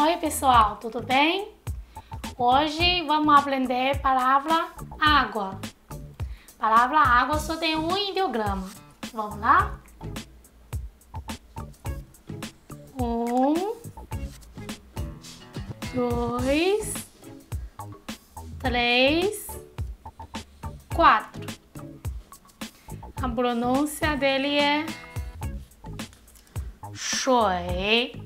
Oi pessoal, tudo bem? Hoje vamos aprender a palavra água. A palavra água só tem um ideograma. Vamos lá? 1, 2, 3, 4. A pronúncia dele é 水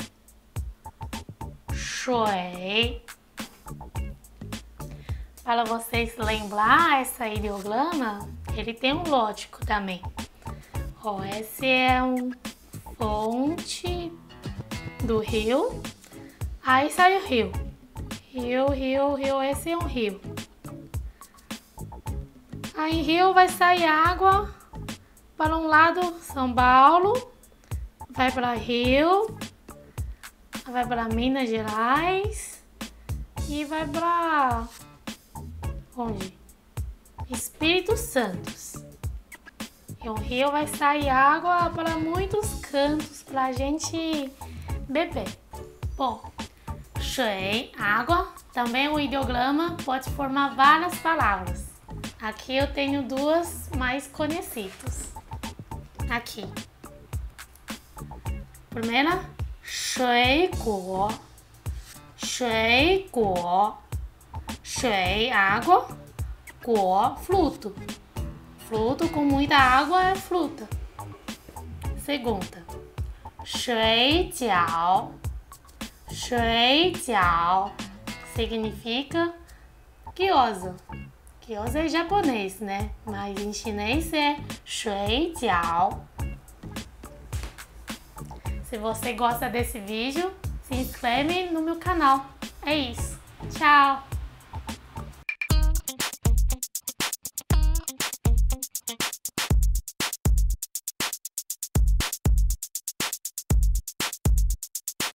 水. Para vocês lembrar essa ideograma, ele tem um lógico também. Ó, esse é um fonte do rio. Aí sai o rio. Rio, esse é um rio. Aí rio vai sair água para um lado, São Paulo, vai para Rio, vai para Minas Gerais e vai para onde? Espírito Santo. E o rio vai sair água para muitos cantos para a gente beber. Bom, 水, água, também o ideograma pode formar várias palavras. Aqui eu tenho duas mais conhecidas. Aqui. Primeira, 水果. 水果. 水, água. 果, fruto. Fruto com muita água é fruta. Segunda, 水饺. 水饺 significa gyoza. Gyoza é japonês, né? Mas em chinês é 水饺. Se você gosta desse vídeo, se inscreve no meu canal. É isso. Tchau!